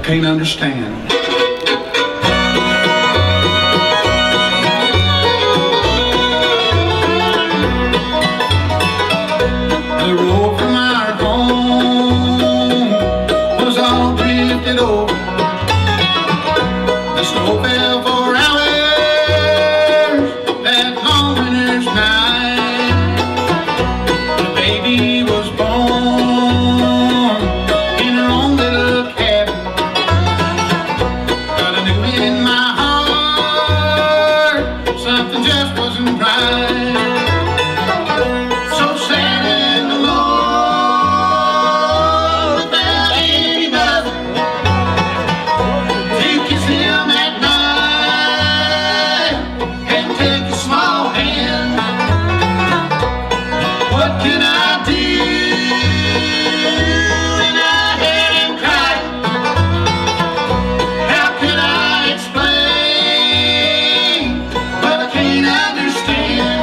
can't understand. The road from our home was all drifted over. The snow fell for hours that long winter's night. The baby was born in her own little cabin, but I knew in my heart something just wasn't right. So sad and alone without any mother to kiss him at night and take his small hand. What can I do when I hear him cry? How could I explain what I can't understand?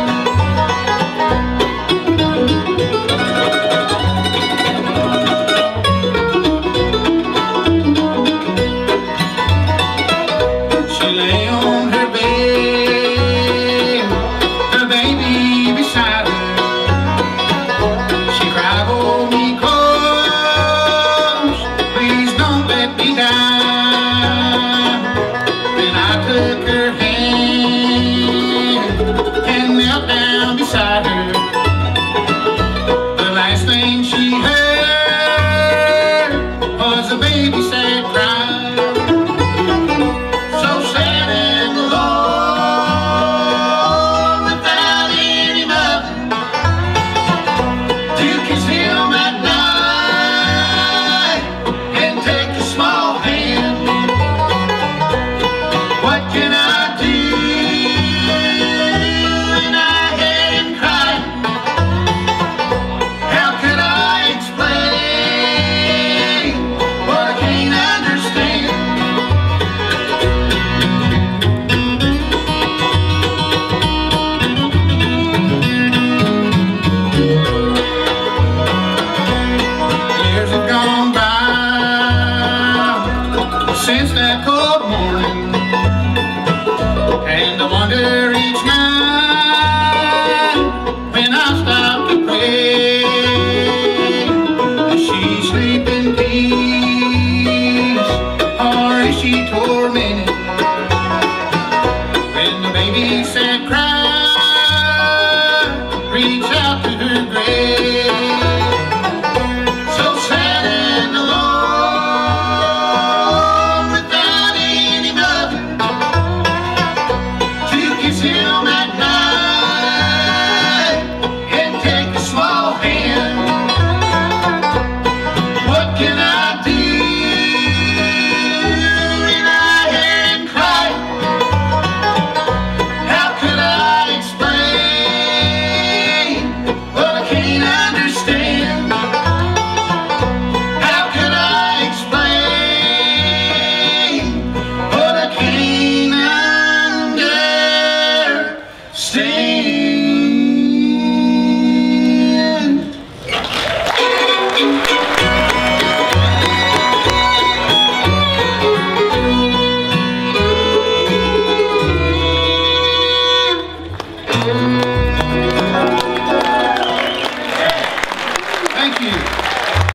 She lay on her bed, her baby beside her. She cried, "Hold me close, please don't let me die." Then I took her hand and knelt down beside her. The last thing she heard was a baby sad cry. So sad and alone without any mother to kiss him at night and take a small hand. What can I do when I hear him cry? How could I explain what I can't understand? Years have gone by since that